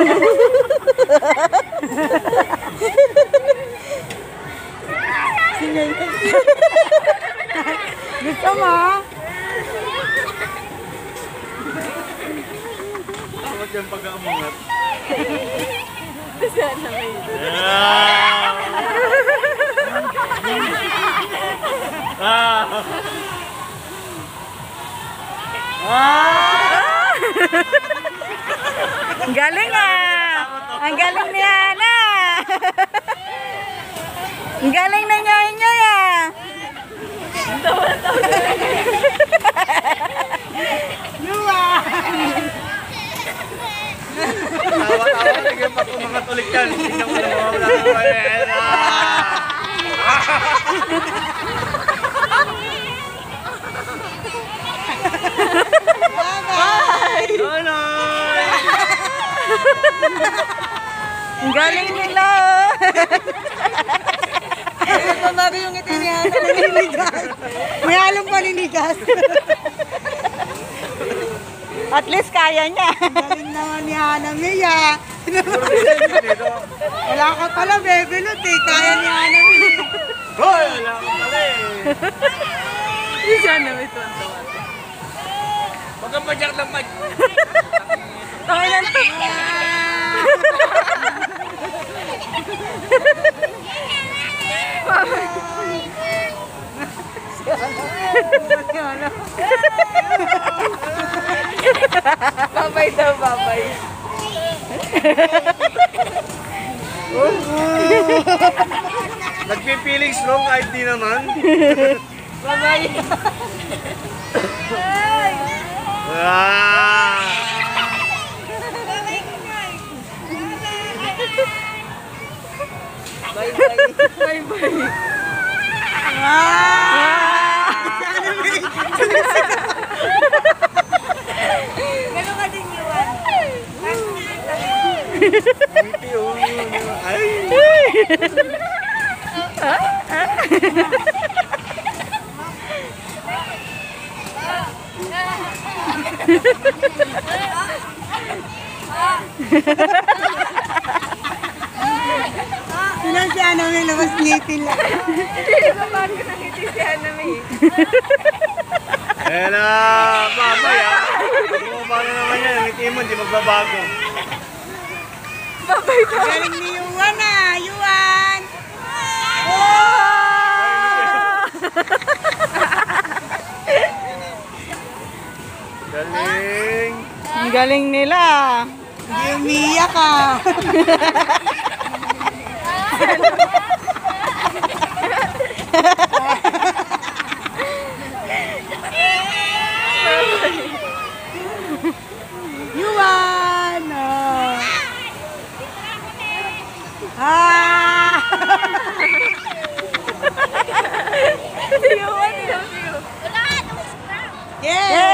Gusto mo? Takot yung pag-aamungat. Sana may... Ang galing ah! Ang galing ni Hana! Ang galing na niya ah! Tawa-tawa, naging mga tulik yan. Tingnan mo na mga Ang galing nila! Ito bago yung ngiti niya. Naninigas. May halong paninigas. At least kaya niya. Galing naman ni Hana Mia. Wala ka pala, bebelot eh. Kaya ni Hana Mia. Hoy! Wala akong pala eh. Hindi sana may tuwan-tuwa. Huwag kang padyak lang, Mike. Tawag lang to. Babay daw, babay. Nagpipiling strong kahit di naman. Babay. Bye-bye. Bye-bye. Gano'n ka din iwan? Ngiti oh. Ay! Sinan si Hana Mia, labas ngipin lang. Hindi ba bago nakiti si Hana Mia? Eh na, babay ah. Bumaba na naman yan. Ngiti mo, hindi magbabago. Babay daw. Galing ni Yuan ah, Yuan! Galing. Ang galing nila. Hindi umiyak ah. Yuan! Yuan, Yeah!